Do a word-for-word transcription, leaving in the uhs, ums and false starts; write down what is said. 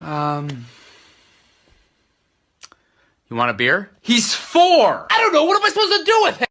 Um, You want a beer? he's four! I don't know. What am I supposed to do with him?